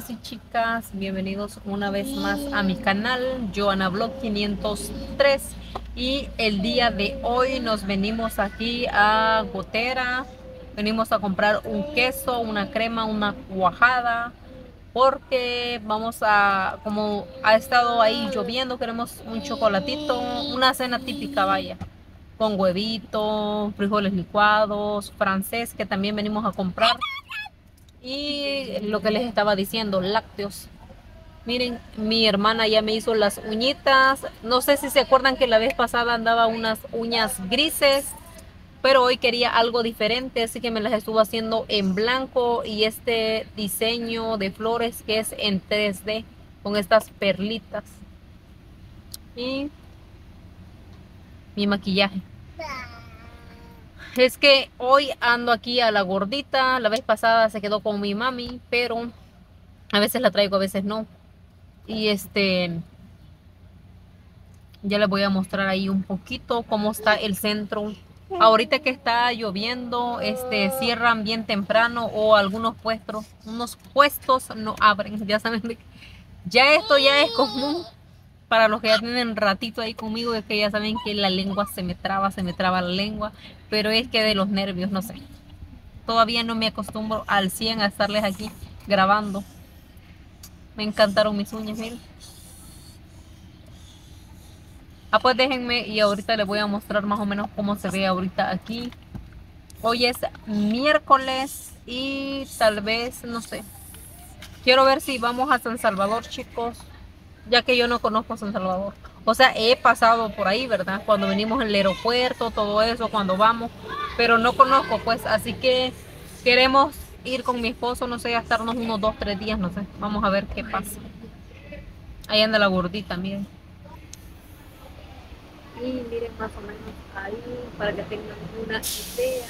chicos y chicas, bienvenidos una vez más a mi canal, Joana Vlog 503. Y el día de hoy nos venimos aquí a Gotera. Venimos a comprar un queso, una crema, una cuajada, porque vamos a, como ha estado ahí lloviendo, queremos un chocolatito, una cena típica, vaya, con huevito, frijoles licuados, francés que también venimos a comprar. Y lo que les estaba diciendo, lácteos. Miren, mi hermana ya me hizo las uñitas. No sé si se acuerdan que la vez pasada andaba unas uñas grises, pero hoy quería algo diferente, así que me las estuvo haciendo en blanco y este diseño de flores que es en 3D con estas perlitas. Y mi maquillaje. Es que hoy ando aquí a la gordita. La vez pasada se quedó con mi mami, pero a veces la traigo, a veces no. Y ya les voy a mostrar ahí un poquito cómo está el centro. Ahorita que está lloviendo, cierran bien temprano o algunos puestos, unos puestos no abren. Ya saben, ya esto ya es común para los que ya tienen ratito ahí conmigo, es que ya saben que la lengua se me traba la lengua, pero es que de los nervios, no sé. Todavía no me acostumbro al 100 a estarles aquí grabando. Me encantaron mis uñas, miren. Ah, pues déjenme y ahorita les voy a mostrar más o menos cómo se ve ahorita aquí. Hoy es miércoles y tal vez, no sé. Quiero ver si vamos a San Salvador, chicos, ya que yo no conozco San Salvador. O sea, he pasado por ahí, ¿verdad? Cuando venimos al aeropuerto, todo eso, cuando vamos, pero no conozco, pues, así que queremos ir con mi esposo, no sé, a estarnos unos 2, 3 días, no sé. Vamos a ver qué pasa. Ahí anda la gordita, miren. Y miren más o menos ahí para que tengan una idea.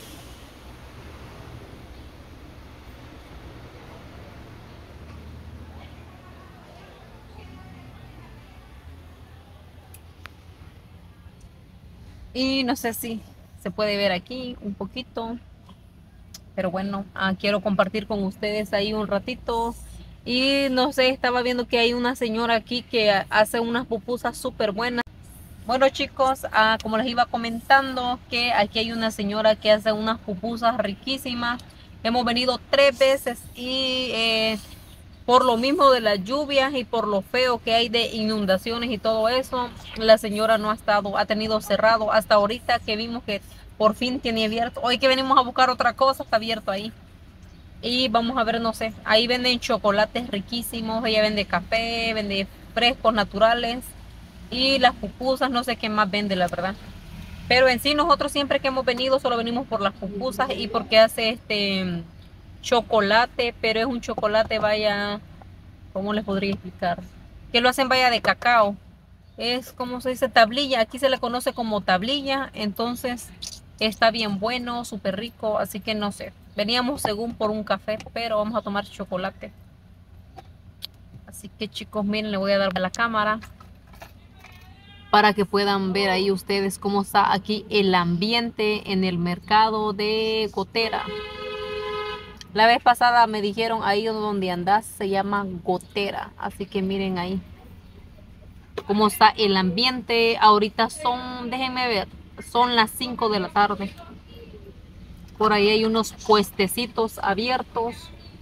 Y no sé si se puede ver aquí un poquito, pero bueno, quiero compartir con ustedes ahí un ratito. Y no sé, estaba viendo que hay una señora aquí que hace unas pupusas súper buenas. Bueno chicos, como les iba comentando, que aquí hay una señora que hace unas pupusas riquísimas. Hemos venido 3 veces y por lo mismo de las lluvias y por lo feo que hay de inundaciones y todo eso, la señora no ha estado, ha tenido cerrado hasta ahorita que vimos que por fin tiene abierto. Hoy que venimos a buscar otra cosa, está abierto ahí. Y vamos a ver, no sé, ahí venden chocolates riquísimos, ella vende café, vende frescos naturales y las pupusas, no sé qué más vende, la verdad. Pero en sí nosotros siempre que hemos venido solo venimos por las pupusas y porque hace chocolate, pero es un chocolate, vaya, ¿cómo les podría explicar? Que lo hacen, vaya, de cacao. Es como se dice, tablilla. Aquí se le conoce como tablilla. Entonces está bien bueno, súper rico. Así que no sé. Veníamos según por un café, pero vamos a tomar chocolate. Así que chicos, miren, le voy a dar a la cámara para que puedan ver ahí ustedes cómo está aquí el ambiente en el mercado de Gotera. La vez pasada me dijeron ahí donde andás se llama Gotera. Así que miren ahí cómo está el ambiente. Ahorita son, déjenme ver, son las 5 de la tarde. Por ahí hay unos puestecitos abiertos.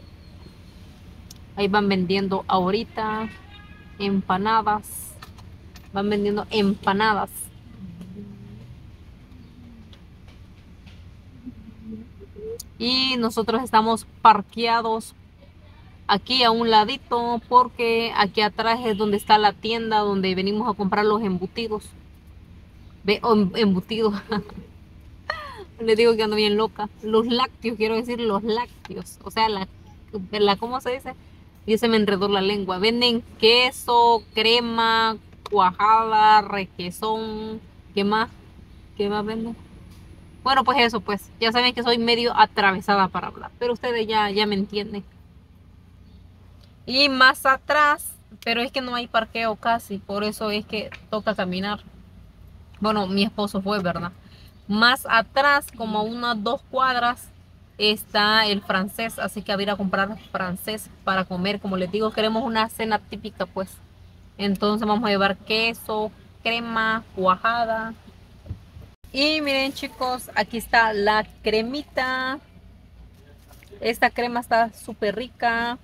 Ahí van vendiendo ahorita empanadas. Van vendiendo empanadas. Y nosotros estamos parqueados aquí a un ladito porque aquí atrás es donde está la tienda donde venimos a comprar los embutidos. Ve, embutidos. Le digo que ando bien loca. Los lácteos, quiero decir los lácteos. O sea, ¿cómo se dice? Y se me enredó la lengua. Venden queso, crema, cuajada, requesón. ¿Qué más? ¿Qué más venden? Bueno, pues eso, pues. Ya saben que soy medio atravesada para hablar. Pero ustedes ya me entienden. Y más atrás, pero es que no hay parqueo casi. Por eso es que toca caminar. Bueno, mi esposo fue, ¿verdad? Más atrás, como a unas 2 cuadras, está el francés, así que voy a ir a comprar francés para comer. Como les digo, queremos una cena típica, pues. Entonces vamos a llevar queso, crema, cuajada. Y miren, chicos, aquí está la cremita. Esta crema está súper rica.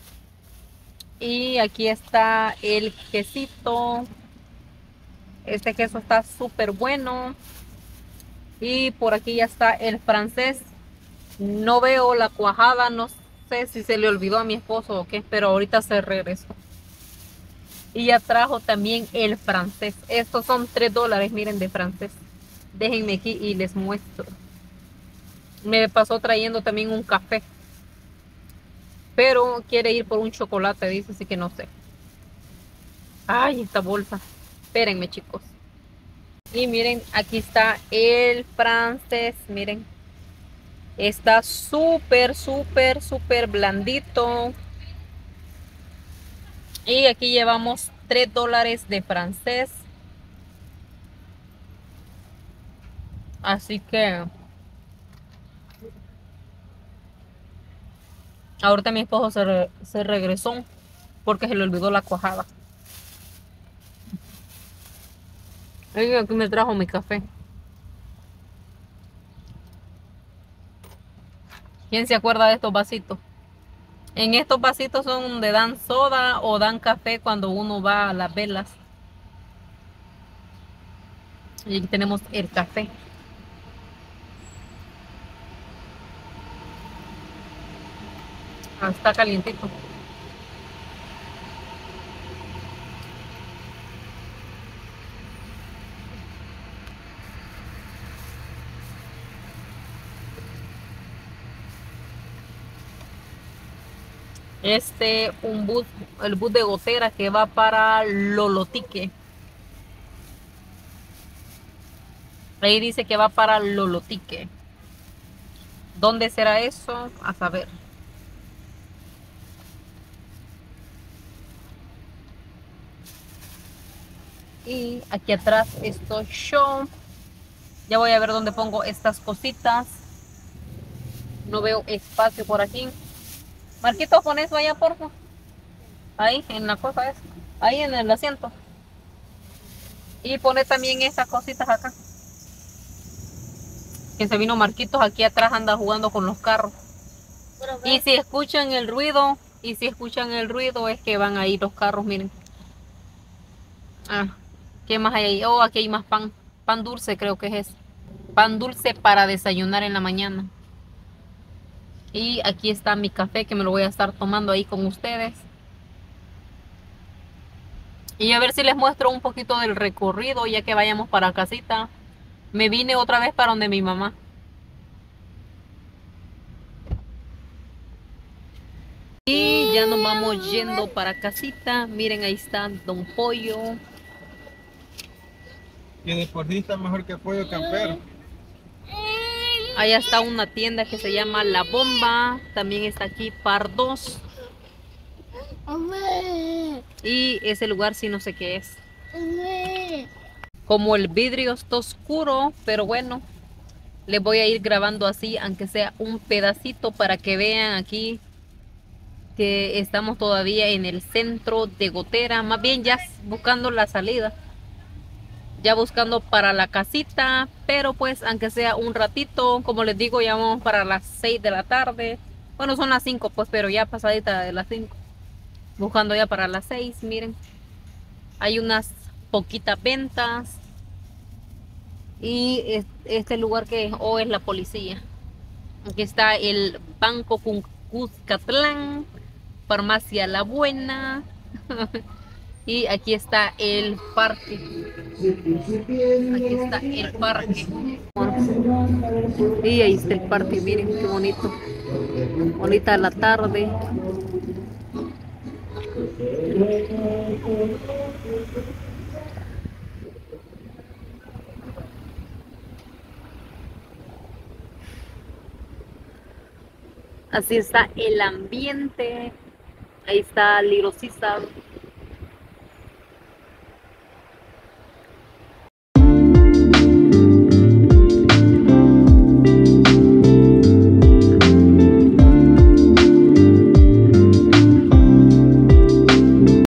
Y aquí está el quesito. Este queso está súper bueno. Y por aquí ya está el francés. No veo la cuajada, no sé si se le olvidó a mi esposo o qué, pero ahorita se regresó. Y ya trajo también el francés. Estos son $3, miren, de francés. Déjenme aquí y les muestro. Me pasó trayendo también un café. Pero quiere ir por un chocolate, dice, así que no sé. Ay, esta bolsa. Espérenme, chicos. Y miren, aquí está el francés, miren. Está súper, súper, súper blandito. Y aquí llevamos $3 de francés. Así que ahorita mi esposo se regresó porque se le olvidó la cuajada. Y aquí me trajo mi café. ¿Quién se acuerda de estos vasitos? En estos vasitos son donde dan soda o dan café cuando uno va a las velas. Y aquí tenemos el café. Ah, está calientito. El bus de Gotera que va para Lolotique. Ahí dice que va para Lolotique. ¿Dónde será eso? A saber. Y aquí atrás estoy yo. Ya voy a ver dónde pongo estas cositas. No veo espacio por aquí. Marquito, pon eso allá, por favor. Ahí, en la cosa esa. Ahí en el asiento. Y pone también estas cositas acá. Que se vino Marquitos aquí atrás, anda jugando con los carros. Y si escuchan el ruido, es que van a ir los carros, miren. Ah, ¿qué más hay ahí? Oh, aquí hay más pan. Pan dulce creo que es. Pan dulce para desayunar en la mañana. Y aquí está mi café que me lo voy a estar tomando ahí con ustedes. Y a ver si les muestro un poquito del recorrido ya que vayamos para casita. Me vine otra vez para donde mi mamá. Y ya nos vamos yendo para casita. Miren, ahí está Don Pollo. Que deportista mejor que pollo campero. Allá está una tienda que se llama La Bomba. También está aquí Pardos. Y ese lugar sí no sé qué es. Como el vidrio está oscuro, pero bueno, les voy a ir grabando así, aunque sea un pedacito para que vean aquí que estamos todavía en el centro de Gotera. Más bien ya buscando la salida. Ya buscando para la casita, pero pues aunque sea un ratito, como les digo, ya vamos para las 6 de la tarde. Bueno, son las 5 pues, pero ya pasadita de las 5. Buscando ya para las 6, miren. Hay unas poquitas ventas. Y este lugar que es la policía. Aquí está el Banco Cuscatlán, Farmacia La Buena. Y aquí está el parque. Aquí está el parque. Y ahí está el parque, miren qué bonito. Bonita la tarde. Así está el ambiente. Ahí está Little Caesar.